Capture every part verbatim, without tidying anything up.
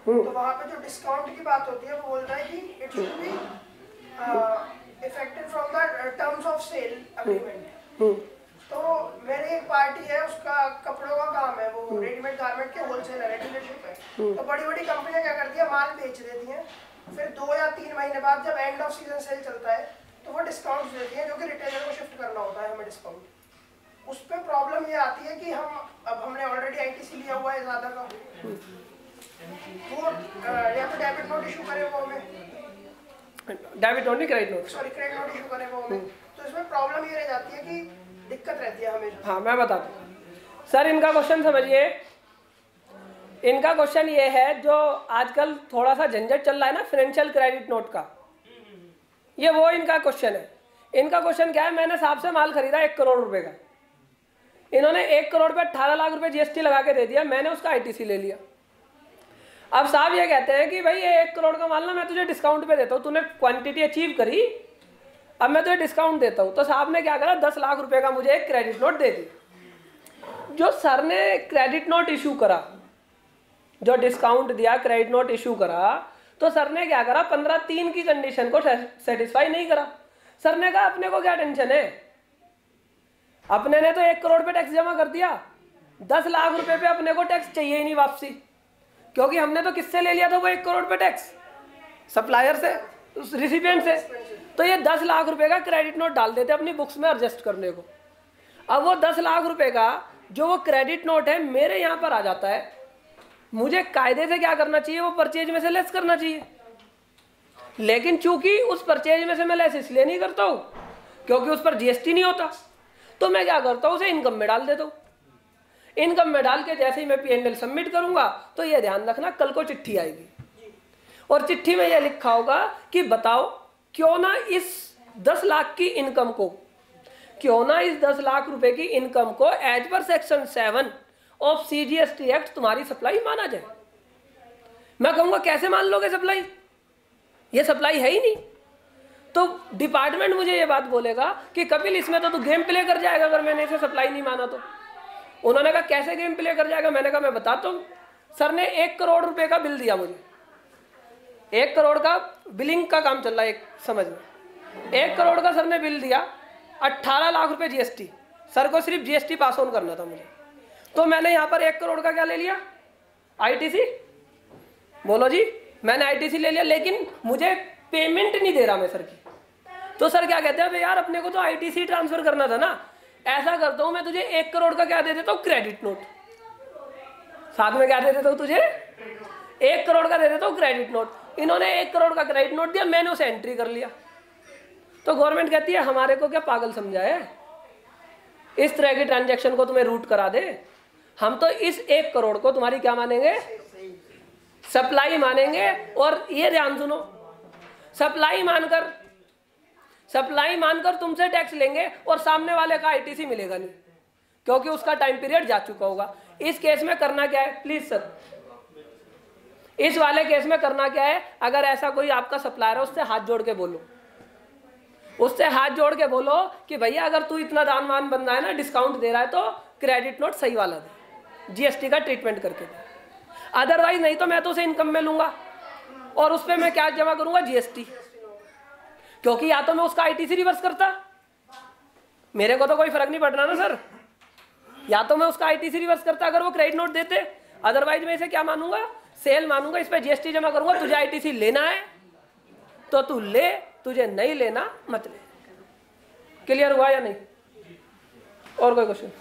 तो वहाँ पे जो डिस्काउंट की बात होती है वो बोल रहा है कि it should be effected from the terms of sale agreement. तो मेरी एक पार्टी है, उसका कपड़ों का काम है, वो रेडीमेड गारमेंट के होलसेलर है, डीलरशिप है। तो बड़ी बड़ी कंपनियां क्या करती है, माल बेच देती हैं, फिर दो या तीन महीने बाद जब एंड ऑफ सीजन सेल चलता है तो वो डिस्काउंट देती है, जो कि रिटेलर को शिफ्ट करना होता है हमें डिस्काउंट। उस पर प्रॉब्लम ये आती है कि हम अब हमने ऑलरेडी आईटीसी लिया हुआ है ज़्यादा का, वो या तो डेबिट नोट इशू करे वो हमें, डेबिट नोट नहीं credit note, sorry credit note issue करे वो हमें। तो इसमें प्रॉब्लम ये रह जाती है कि दिक्कत रहती है हमें। हाँ मैं बताता हूँ सर, इनका क्वेश्चन समझिए। इनका क्वेश्चन ये है, जो आजकल थोड़ा सा झंझट चल रहा है ना फाइनेंशियल क्रेडिट नोट का, ये वो इनका क्वेश्चन है। इनका क्वेश्चन क्या है, मैंने साहब से माल खरीदा एक करोड़ रुपए का, इन्होंने एक करोड़ पे अठारह लाख रुपए जीएसटी लगा के दे दिया, मैंने उसका आईटीसी ले लिया। अब साहब ये कहते हैं कि भाई ये एक करोड़ का माल ना मैं तुझे डिस्काउंट पे देता हूँ, तूने क्वांटिटी अचीव करी, अब मैं तुझे डिस्काउंट देता हूँ। तो साहब ने क्या करा, दस लाख रुपए का मुझे एक क्रेडिट नोट दे दी। जो सर ने क्रेडिट नोट इशू करा, जो डिस्काउंट दिया, क्रेडिट नोट इशू करा, तो सर ने क्या करा, पंद्रह तीन की कंडीशन को सेटिस्फाई नहीं करा। सर ने कहा अपने को क्या टेंशन है, अपने ने तो एक करोड़ पे टैक्स जमा कर दिया, दस लाख रुपए पे अपने को टैक्स चाहिए ही नहीं वापसी, क्योंकि हमने तो किससे ले लिया था वो एक करोड़ पे टैक्स, सप्लायर से, उस रिसिपिएंट से। तो ये दस लाख रुपए का क्रेडिट नोट डाल देते अपनी बुक्स में एडजस्ट करने को। अब वो दस लाख रुपए का जो वो क्रेडिट नोट है मेरे यहाँ पर आ जाता है, मुझे कायदे से क्या करना चाहिए, वो परचेज में से लेस करना चाहिए। लेकिन चूंकि उस परचेज में से मैं लेस इसलिए नहीं करता हूँ क्योंकि उस पर जीएसटी नहीं होता, तो मैं क्या करता हूँ, उसे इनकम में डाल देता हूँ। इनकम में डाल के जैसे ही मैं पीएनएल सबमिट करूंगा तो ये ध्यान रखना कल को चिट्ठी आएगी और चिट्ठी में ये लिखा होगा कि बताओ क्यों ना इस दस लाख की इनकम को, क्यों ना इस दस लाख रुपए की इनकम को as per section seven of C G S T act तुम्हारी सप्लाई माना जाए। मैं कहूंगा कैसे मान लोगे सप्लाई, ये सप्लाई है ही नहीं। तो डिपार्टमेंट मुझे ये बात बोलेगा कि कपिल इसमें तो तू गेम प्ले कर जाएगा अगर मैंने इसे सप्लाई नहीं माना तो। उन्होंने कहा कैसे गेम प्ले कर जाएगा, मैंने कहा मैं बताता हूँ। सर ने एक करोड़ रुपए का बिल दिया मुझे, एक करोड़ का बिलिंग का काम चल रहा है एक समझ में, एक करोड़ का सर ने बिल दिया, अट्ठारह लाख रुपए जीएसटी, सर को सिर्फ जीएसटी पास ऑन करना था मुझे। तो मैंने यहाँ पर एक करोड़ का क्या ले लिया, आईटीसी। बोलो जी, मैंने आईटीसी ले लिया, लेकिन मुझे पेमेंट नहीं दे रहा मैं सर की। तो सर क्या कहते हैं, यार अपने को तो आईटीसी ट्रांसफर करना था ना, ऐसा करता हूं मैं तुझे एक करोड़ का क्या दे देता हूँ, क्रेडिट नोट। साथ में क्या दे देता हूँ तुझे, एक करोड़ का दे देता हूँ क्रेडिट नोट। इन्होंने एक करोड़ का क्रेडिट नोट दिया, मैंने उसे एंट्री कर लिया। तो गवर्नमेंट कहती है हमारे को क्या पागल समझा है, इस तरह की ट्रांजेक्शन को तुम्हें रूट करा दे। हम तो इस एक करोड़ को तुम्हारी क्या मानेंगे, सप्लाई मानेंगे। और ये ध्यान सुनो, सप्लाई मानकर सप्लाई मानकर तुमसे टैक्स लेंगे और सामने वाले का आईटीसी मिलेगा नहीं, क्योंकि उसका टाइम पीरियड जा चुका होगा। इस केस में करना क्या है, प्लीज सर, इस वाले केस में करना क्या है, अगर ऐसा कोई आपका सप्लायर है उससे हाथ जोड़ के बोलो, उससे हाथ जोड़ के बोलो कि भैया अगर तू इतना दानवान बंदा है ना, डिस्काउंट दे रहा है, तो क्रेडिट नोट सही वाला दे, जीएसटी का ट्रीटमेंट करके दे। अदरवाइज नहीं तो मैं तो उसे इनकम में लूंगा और उस पर मैं क्या जमा करूंगा, जीएसटी। क्योंकि या तो मैं उसका आईटीसी रिवर्स करता, मेरे को तो कोई फर्क नहीं पड़ रहा ना सर, या तो मैं उसका आईटीसी रिवर्स करता अगर वो क्रेडिट नोट देते, अदरवाइज मैं इसे क्या मानूंगा, सेल मानूंगा, इस पे जीएसटी जमा करूंगा। तुझे आईटीसी लेना है तो तू ले, तुझे नहीं लेना मत ले। क्लियर हुआ या नहीं? और कोई क्वेश्चन?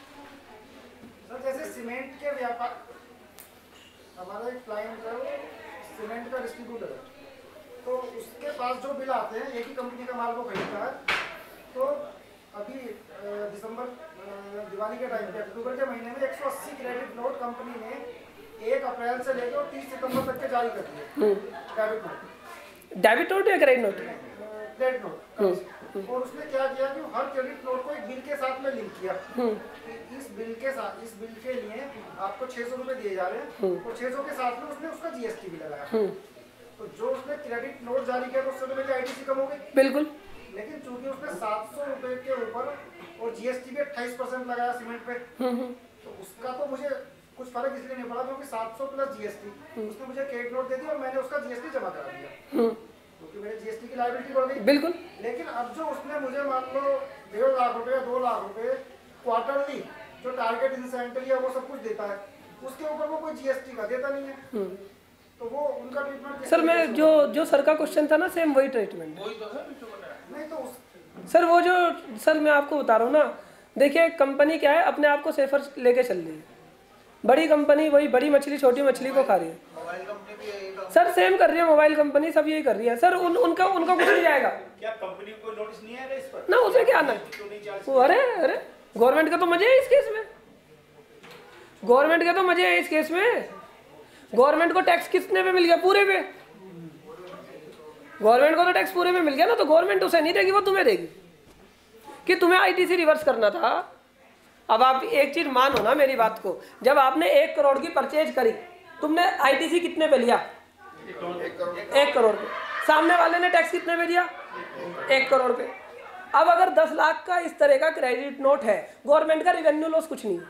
सर जैसे सीमेंट के व्यापार, हमारा एक क्लाइंट है वो सीमेंट का डिस्ट्रीब्यूटर है, तो उसके पास जो बिल आते हैं एक ही कंपनी का माल वो खरीदता है। तो अभी दिसंबर दिवाली के टाइम पे अक्टूबर के महीने में एक सौ अस्सी क्रेडिट नोट कंपनी ने एक अप्रैल से लेकर तीस सितंबर तक के जारी कर दिए, डेबिट नोट। डेबिट नोट या क्रेडिट नोट? Credit note. और उसने क्या किया कि हर क्रेडिट नोट को एक बिल के साथ में लिंक किया कि इस बिल के साथ, इस बिल के लिए आपको छह सौ रुपए दिए जा रहे हैं और छह सौ के साथ में उसने उसका जीएसटी भी लगाया। तो जो उसने क्रेडिट नोट जारी किया तो उससे तो मेरी आईटीसी कम हो गई, बिल्कुल। लेकिन चूंकि उसने सात सौ रुपए के ऊपर और जीएसटी भी अट्ठाईस परसेंट लगाया सीमेंट पे, तो उसका तो मुझे कुछ फर्क इसलिए नहीं पड़ा क्योंकि सात सौ प्लस जीएसटी उसने मुझे क्रेडिट नोट दे दिया और मैंने उसका जीएसटी जमा करा दिया क्योंकि मेरे जीएसटी की लायबिलिटी बढ़ गई। बिल्कुल। लेकिन अब जो उसने मुझे मान लो डेढ़ लाख रुपए या दो लाख रुपए क्वार्टरली जो टारगेट इंसेंटिव या वो सब कुछ देता है, उसके ऊपर वो कोई जीएसटी का देता नहीं है, तो वो उनका ट्रीटमेंट। सर मैं जो जो सर का क्वेश्चन था ना, सेम वही ट्रीटमेंट वही तो है। नहीं तो उस... सर वो जो सर मैं आपको बता रहा हूँ ना, देखिए कंपनी क्या है, अपने आप को सेफर लेके चल रही है। बड़ी कंपनी वही बड़ी मछली छोटी मछली को खा रही है। मोबाइल कंपनी भी यही काम सर सेम कर रही है, मोबाइल कंपनी सब यही कर रही है सर। उन उनका उनका कुछ नहीं जाएगा। क्या कंपनी को नोटिस नहीं आएगा इस पर? ना उसे क्या आना है? वो अरे अरे गवर्नमेंट का तो मजे है इस केस में, गवर्नमेंट के तो मजे है इस केस में। गवर्नमेंट को टैक्स कितने पे मिल गया? पूरे पे। गवर्नमेंट को तो टैक्स पूरे पे मिल गया ना, तो गवर्नमेंट उसे नहीं देगी, वो तुम्हें देगी। कि तुम्हें आईटीसी रिवर्स करना था। अब आप एक चीज मानो ना मेरी बात को, जब आपने एक करोड़ की परचेज करी, तुमने आईटीसी कितने पे लिया? एक करोड़ पे। सामने वाले ने टैक्स कितने पे दिया? एक करोड़ पे। अब अगर दस लाख का इस तरह का क्रेडिट नोट है, गवर्नमेंट का रिवेन्यू लॉस कुछ नहीं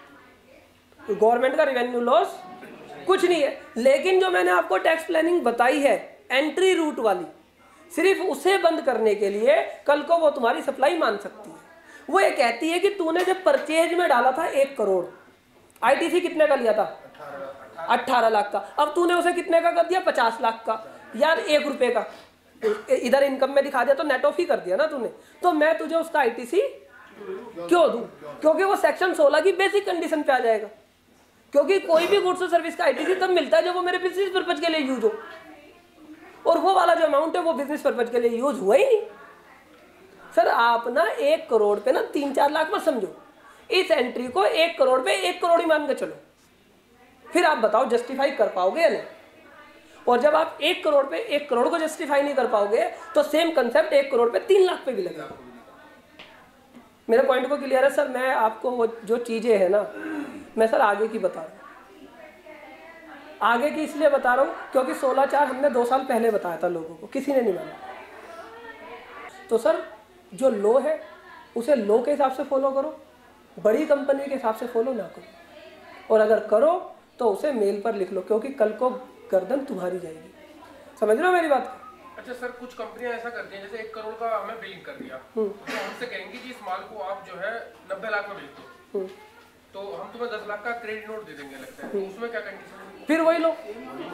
है, गवर्नमेंट का रिवेन्यू लॉस कुछ नहीं है। लेकिन जो मैंने आपको टैक्स प्लानिंग बताई है एंट्री रूट वाली, सिर्फ उसे बंद करने के लिए कल को वो तुम्हारी सप्लाई मान सकती है। वो ये कहती है कि तूने जब परचेज में डाला था एक करोड़, आईटीसी कितने का लिया था? अट्ठारह लाख का। अब तूने उसे कितने का कर दिया? पचास लाख का। यार एक रुपए का इधर इनकम में दिखा दिया तो नेट ऑफ ही कर दिया ना तूने। तो मैं तुझे उसका आईटीसी क्यों दूं? क्योंकि वो सेक्शन सोलह की बेसिक कंडीशन पे आ जाएगा। क्योंकि कोई भी गुड्स और सर्विस का आईटीसी तब मिलता है जब वो मेरे बिजनेस पर्पज के लिए यूज हो, और वो वाला जो अमाउंट है वो बिजनेस पर्पज के लिए यूज हुआ ही नहीं। सर आप ना एक करोड़ पे ना तीन चार लाख मत समझो, इस एंट्री को एक करोड़ पे एक करोड़ ही मान के चलो, फिर आप बताओ जस्टिफाई कर पाओगे या नहीं। और जब आप एक करोड़ पे एक करोड़ को जस्टिफाई नहीं कर पाओगे तो सेम कंसेप्ट एक करोड़ पे तीन लाख पे भी लगेगा। मेरे पॉइंट को क्लियर है सर? मैं आपको वो जो चीजें है ना, मैं सर आगे की बता रहा हूँ। आगे की इसलिए बता रहा हूँ क्योंकि सोलह चार हमने दो साल पहले बताया था लोगों को, किसी ने नहीं माना। तो सर जो लो है उसे लो के हिसाब से फॉलो करो, बड़ी कंपनी के हिसाब से फॉलो ना करो। और अगर करो तो उसे मेल पर लिख लो, क्योंकि कल को गर्दन तुम्हारी जाएगी। समझ रहे हो मेरी बात? अच्छा सर, कुछ कंपनियां ऐसा करती हैं, जैसे एक करोड़ का हमें बिलिंग कर दिया, तो हमसे कहेंगे कि इस माल को आप जो है नब्बे लाख में बेच दो, तो हम तुम्हें दस लाख का क्रेडिट नोट दे देंगे, लगता है। तो उसमें क्या कंडीशन? फिर वही लो,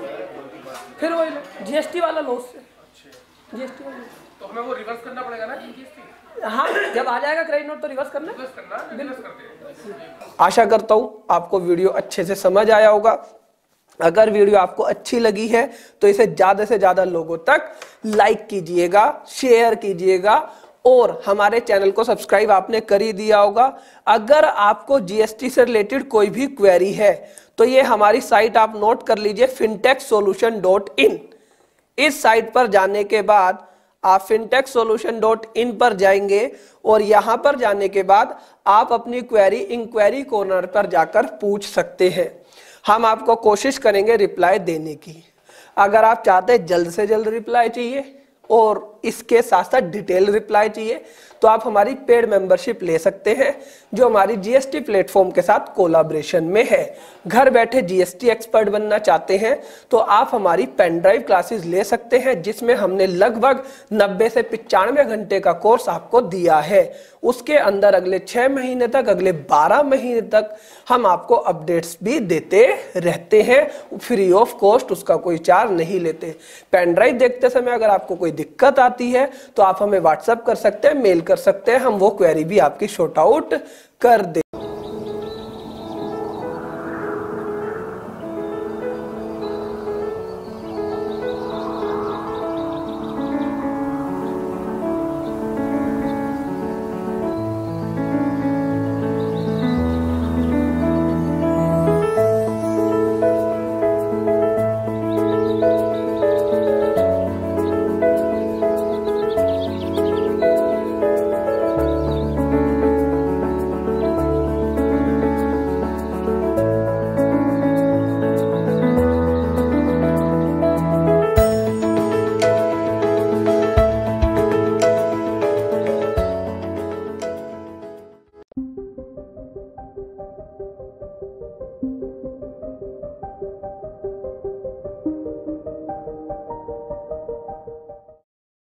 फिर वही लो, जीएसटी वाला लो उससे। जीएसटी वाला तो हमें वो रिवर्स करना पड़ेगा ना जीएसटी? हाँ, जब आ जाएगा क्रेडिट नोट तो रिवर्स करना रिवर्स करना रिवर्स करते हैं। आशा करता हूँ आपको वीडियो अच्छे से समझ आया होगा। अगर वीडियो आपको अच्छी लगी है तो इसे ज्यादा से ज्यादा लोगों तक लाइक कीजिएगा, शेयर कीजिएगा, और हमारे चैनल को सब्सक्राइब आपने कर ही दिया होगा। अगर आपको जीएसटी से रिलेटेड कोई भी क्वेरी है तो ये हमारी साइट आप नोट कर लीजिए, फिनटेक्स सोल्यूशन डॉट इन। इस साइट पर जाने के बाद आप फिनटेक्स सोल्यूशन डॉट इन पर जाएंगे और यहां पर जाने के बाद आप अपनी क्वेरी इंक्वायरी कॉर्नर पर जाकर पूछ सकते हैं। हम आपको कोशिश करेंगे रिप्लाई देने की। अगर आप चाहते हैं जल्द से जल्द रिप्लाई चाहिए और इसके साथ साथ डिटेल रिप्लाई चाहिए तो आप हमारी पेड मेंबरशिप ले सकते हैं, जो हमारी जीएसटी प्लेटफॉर्म के साथ कोलैबोरेशन में है। घर बैठे जीएसटी एक्सपर्ट बनना चाहते हैं तो आप हमारी पेन ड्राइव क्लासेस ले सकते हैं, जिसमें हमने लगभग नब्बे से पचानवे घंटे का कोर्स आपको दिया है। उसके अंदर अगले छह महीने तक, अगले बारह महीने तक हम आपको अपडेट्स भी देते रहते हैं फ्री ऑफ कॉस्ट, उसका कोई चार्ज नहीं लेते। पेन ड्राइव देखते समय अगर आपको कोई दिक्कत आती है तो आप हमें व्हाट्सएप कर सकते हैं, मेल कर सकते हैं, हम वो क्वेरी भी आपकी शॉर्ट आउट कर दे।